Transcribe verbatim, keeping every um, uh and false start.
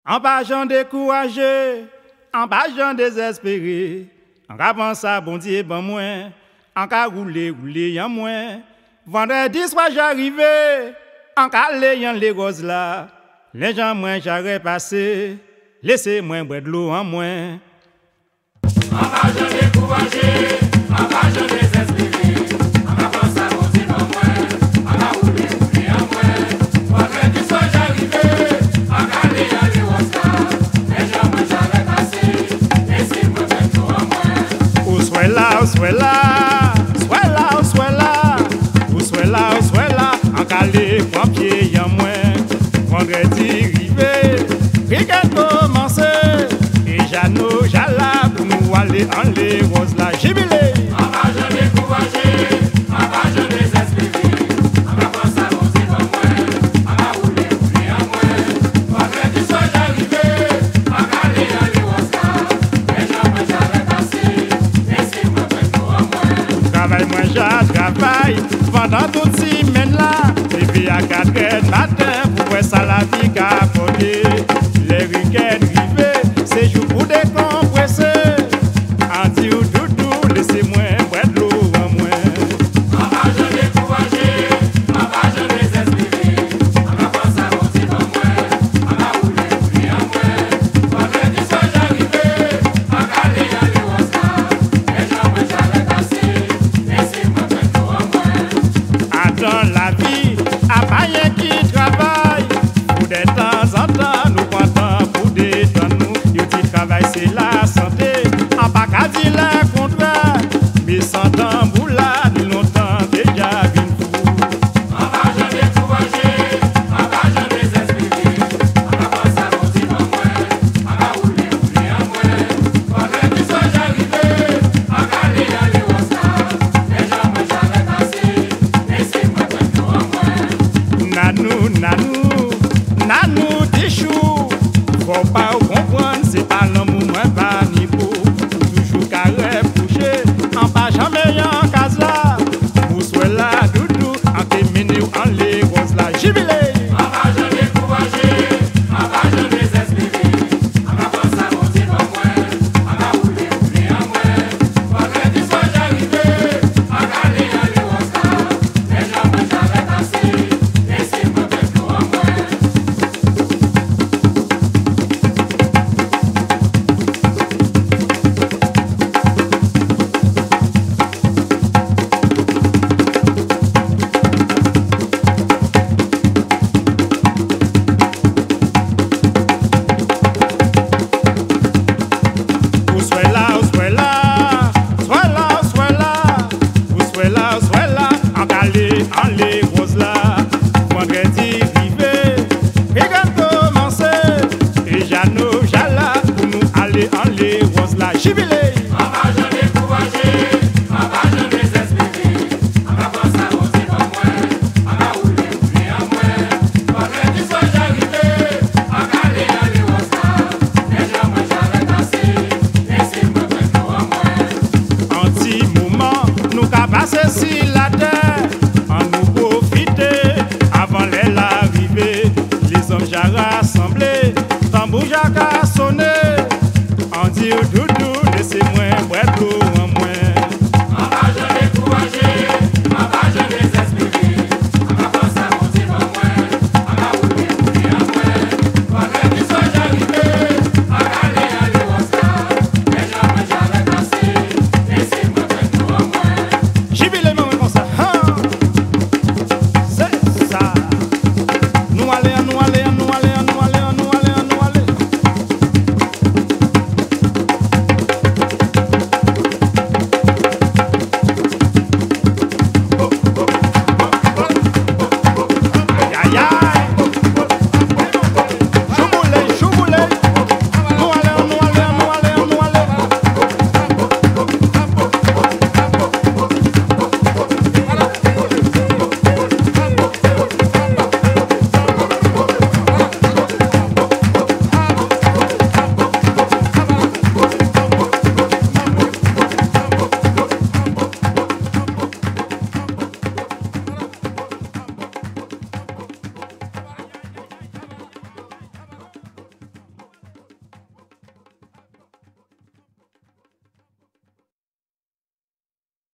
En pas j'en découragé, en pas j'en désespéré. En cas penser à bon Dieu ben moins, en cas rouler rouler en moins. Vendredi soir j'arrivais, en cas l'ayant les roses là. Les gens moins j'aurais passé, laissez-moi boire de l'eau en moins. En pas j'en découragé, en pas j'en désespéré. En cas penser à bon Dieu ben moins, en cas rouler rouler en moins. Vendredi soir j'arrivais, en cas l'ayant les roses là. Les gens moins j'aurais passé, laissez-moi boire de l'eau en moins. Où soit là, où soit là, soit là, où soit là, où soit là, où soit là, en calé, pompier, y'a moins. Vendredi rivé, week-end commencé, et Jeannot, Jala, pour nous aller en les roses là, jubilé. En pas j'en découragé, en pas j'en désespéré. En cas penser à bon Dieu ben moins, en cas rouler rouler en moins. Vendredi soir j'arrivais, en cas l'ayant les roses là. Les gens moins j'aurais passé, laissez-moi boire de l'eau en moins. Travail moins j'ai travail, pendant toute semaine là, et puis à quatre heures du matin, pour voir ça la vie